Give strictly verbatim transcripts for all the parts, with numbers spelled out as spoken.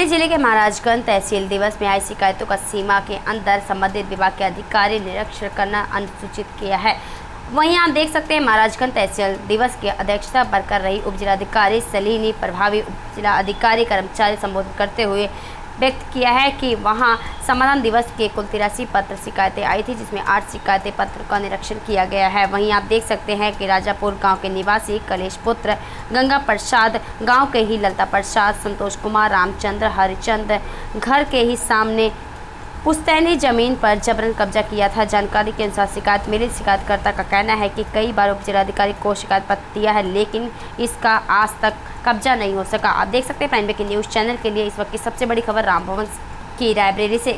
रायबरेली जिले के महाराजगंज तहसील दिवस में आई शिकायतों का सीमा के अंदर संबंधित विभाग के अधिकारी निरीक्षण करना अनुसूचित किया है। वहीं आप देख सकते हैं महाराजगंज तहसील दिवस की अध्यक्षता पर कर रही उप जिलाधिकारी सलीनी प्रभावी उप जिला अधिकारी कर्मचारी संबोधित करते हुए व्यक्त किया है कि वहां समाधान दिवस के कुल तिरासी पत्र शिकायतें आई थी, जिसमें आठ शिकायतें पत्र का निरीक्षण किया गया है। वहीं आप देख सकते हैं कि राजापुर गांव के निवासी कलेश पुत्र गंगा प्रसाद, गांव के ही ललता प्रसाद, संतोष कुमार, रामचंद्र, हरिचंद घर के ही सामने पुश्तैनी जमीन पर जबरन कब्जा किया था। जानकारी के अनुसार शिकायत मिली। शिकायतकर्ता का कहना है कि कई बार उप जिलाधिकारी को शिकायत पत्र दिया है, लेकिन इसका आज तक कब्जा नहीं हो सका। आप देख सकते हैं प्राइम ब्रेकिंग न्यूज़ चैनल के लिए इस वक्त की सबसे बड़ी खबर रामभवन की रायबरेली से।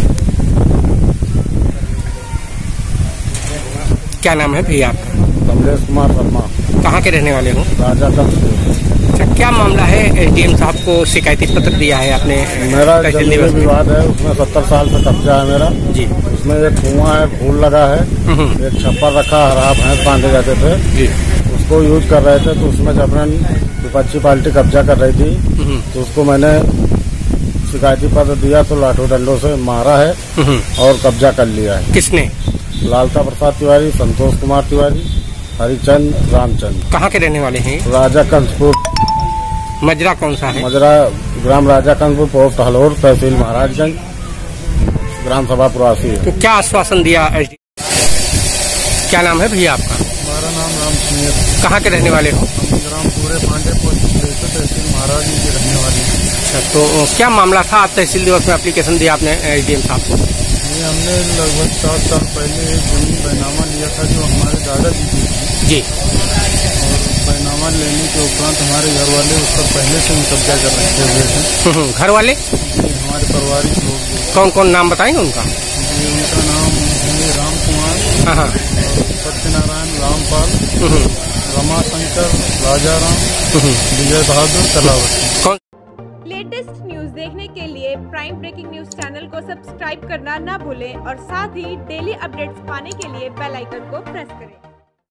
क्या नाम है भैया आपका? कमलेश कुमार शर्मा। कहाँ के रहने वाले हो? राजागंज। अच्छा, क्या मामला है? एसडीएम साहब को शिकायती पत्र दिया है आपने? मेरा जमीन विवाद है, उसमें सत्तर साल से कब्जा है मेरा जी। उसमें एक कुआं है, फूल लगा है, एक छप्पर रखा, हरा भैंस बांधे जाते थे जी। उसको यूज कर रहे थे, तो उसमें जब विपक्षी पार्टी कब्जा कर रही थी तो उसको मैंने शिकायती पत्र दिया तो लाठों डंडों से मारा है और कब्जा कर लिया है। किसने? लालता प्रसाद तिवारी, संतोष कुमार तिवारी, हरिचंद, रामचंद। कहाँ के रहने वाले हैं? राजा कंसपुर। मजरा कौन सा है? मजरा ग्राम राजा कंसपुर, पोस्ट हलोर, तहसील महाराजगंज, ग्राम सभा प्रवासी है। तो क्या आश्वासन दिया? क्या नाम है भैया आपका? हमारा नाम राम सिंह। कहाँ के रहने वाले हो? ग्राम पूरे पांडे, तहसील महाराजगंज के रहने वाले। अच्छा, तो क्या मामला था? आप तहसील दिवस में एप्लीकेशन दिया आपने एसडीएम साहब को? ये हमने लगभग सात साल पहले एक जमीन बैनामा लिया था जो हमारे दादाजी की जी। और बैनामा लेने के उपरांत हमारे घर वाले उस पर पहले से ही कब्जा कर रखे हुए थे। घर वाले? हमारे पारिवारिक लोग। कौन कौन नाम बताएंगे उनका? जी, उनका नाम है राम कुमार, हाँ, सत्यनारायण, रामपाल, रमाशंकर, राजाराम, विजय बहादुर, कलावती। कौन? लेटेस्ट न्यूज देखने के लिए प्राइम ब्रेकिंग न्यूज चैनल को सब्सक्राइब करना ना भूलें और साथ ही डेली अपडेट्स पाने के लिए बेल आइकन को प्रेस करें।